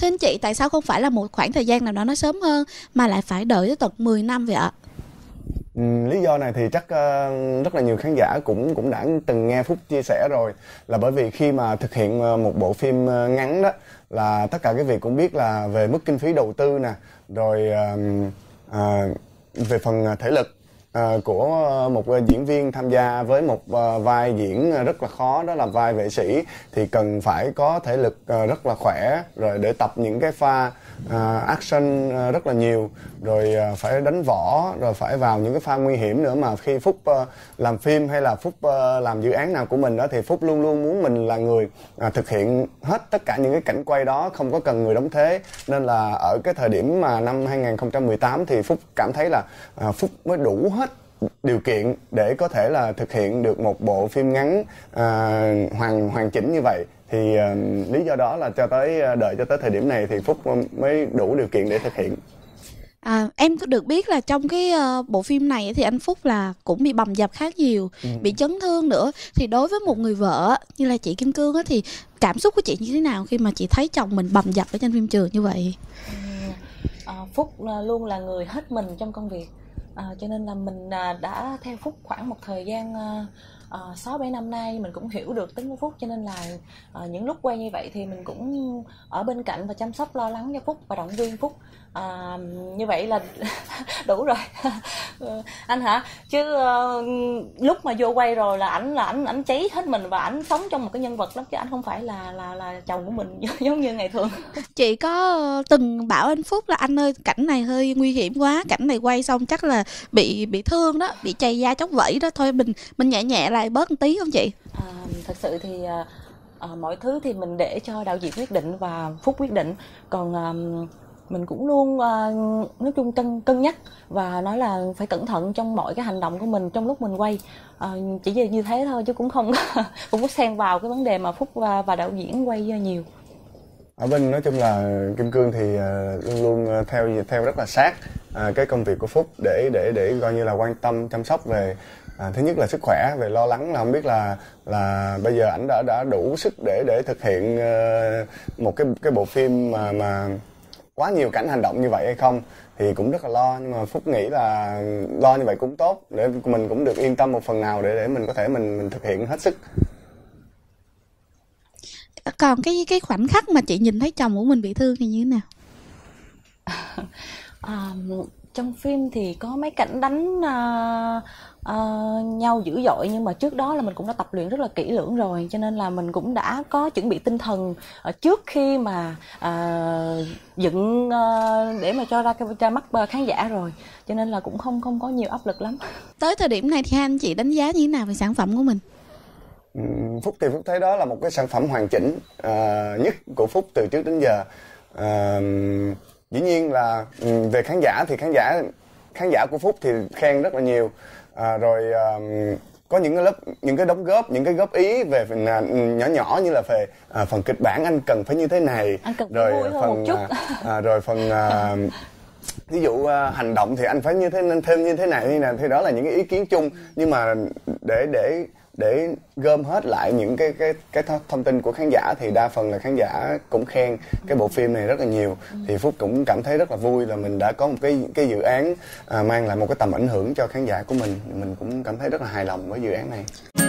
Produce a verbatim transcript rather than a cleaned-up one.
Thế anh chị tại sao không phải là một khoảng thời gian nào đó nó sớm hơn mà lại phải đợi tới tận mười năm vậy ạ? Ừ, lý do này thì chắc uh, rất là nhiều khán giả cũng cũng đã từng nghe Phúc chia sẻ rồi, là bởi vì khi mà thực hiện uh, một bộ phim uh, ngắn đó, là tất cả cái việc cũng biết là về mức kinh phí đầu tư nè, rồi uh, uh, về phần thể lực uh, của một uh, diễn viên tham gia với một uh, vai diễn rất là khó, đó là vai vệ sĩ, thì cần phải có thể lực uh, rất là khỏe, rồi để tập những cái pha uh, action uh, rất là nhiều, rồi uh, phải đánh võ, rồi phải vào những cái pha nguy hiểm nữa. Mà khi Phúc uh, làm phim hay là Phúc uh, làm dự án nào của mình đó, thì Phúc luôn luôn muốn mình là người uh, thực hiện hết tất cả những cái cảnh quay đó, không có cần người đóng thế. Nên là ở cái thời điểm mà năm hai nghìn không trăm mười tám thì Phúc cảm thấy là uh, Phúc mới đủ hết điều kiện để có thể là thực hiện được một bộ phim ngắn uh, hoàn hoàn chỉnh như vậy. Thì uh, lý do đó là cho tới đợi cho tới thời điểm này thì Phúc mới đủ điều kiện để thực hiện. À, em có được biết là trong cái uh, bộ phim này thì anh Phúc là cũng bị bầm dập khá nhiều, ừ. bị chấn thương nữa. Thì đối với một người vợ như là chị Kim Cương á, thì cảm xúc của chị như thế nào khi mà chị thấy chồng mình bầm dập ở trên phim trường như vậy? Ừ, à, Phúc luôn là người hết mình trong công việc, à, cho nên là mình đã theo Phúc khoảng một thời gian sáu bảy năm nay, mình cũng hiểu được tính của Phúc, cho nên là à, những lúc quay như vậy thì mình cũng ở bên cạnh và chăm sóc lo lắng cho Phúc và động viên Phúc. À, như vậy là đủ rồi. Anh hả? Chứ uh, lúc mà vô quay rồi là ảnh là ảnh ảnh cháy hết mình và ảnh sống trong một cái nhân vật lắm, chứ ảnh không phải là là là chồng của mình giống như ngày thường. Chị có từng bảo anh Phúc là anh ơi, cảnh này hơi nguy hiểm quá, cảnh này quay xong chắc là bị bị thương đó, bị chày da chóc vẫy đó, thôi mình mình nhẹ nhẹ lại bớt một tí không chị? À, thật sự thì uh, mọi thứ thì mình để cho đạo diễn quyết định và Phúc quyết định, còn uh, mình cũng luôn uh, nói chung cân cân nhắc và nói là phải cẩn thận trong mọi cái hành động của mình trong lúc mình quay, uh, chỉ như thế thôi chứ cũng không cũng có xen vào cái vấn đề mà Phúc và, và đạo diễn quay nhiều. Ở bên nói chung là Kim Cương thì uh, luôn luôn theo theo rất là sát uh, cái công việc của Phúc, để để để coi như là quan tâm chăm sóc về À, thứ nhất là sức khỏe, về lo lắng là không biết là là bây giờ ảnh đã đã đủ sức để để thực hiện uh, một cái cái bộ phim mà mà quá nhiều cảnh hành động như vậy hay không, thì cũng rất là lo. Nhưng mà Phúc nghĩ là lo như vậy cũng tốt, để mình cũng được yên tâm một phần nào, để để mình có thể mình mình thực hiện hết sức. Còn cái cái khoảnh khắc mà chị nhìn thấy chồng của mình bị thương thì như thế nào? à, trong phim thì có mấy cảnh đánh uh, uh, nhau dữ dội, nhưng mà trước đó là mình cũng đã tập luyện rất là kỹ lưỡng rồi, cho nên là mình cũng đã có chuẩn bị tinh thần uh, trước khi mà uh, dựng uh, để mà cho ra ra mắt khán giả rồi, cho nên là cũng không không có nhiều áp lực lắm. Tới thời điểm này thì hai anh chị đánh giá như thế nào về sản phẩm của mình? Phúc thì Phúc thấy đó là một cái sản phẩm hoàn chỉnh uh, nhất của Phúc từ trước đến giờ. Uh, dĩ nhiên là về khán giả thì khán giả khán giả của Phúc thì khen rất là nhiều, à, rồi uh, có những cái lớp những cái đóng góp những cái góp ý về phần uh, nhỏ nhỏ như là về uh, phần kịch bản anh cần phải như thế này, rồi phần uh, uh, rồi phần uh, ví dụ uh, hành động thì anh phải như thế nên thêm như thế này như này, thì đó là những cái ý kiến chung, nhưng mà để để để gom hết lại những cái cái cái thông tin của khán giả thì đa phần là khán giả cũng khen cái bộ phim này rất là nhiều. Thì Phúc cũng cảm thấy rất là vui là mình đã có một cái cái dự án à, mang lại một cái tầm ảnh hưởng cho khán giả của mình. Mình cũng cảm thấy rất là hài lòng với dự án này.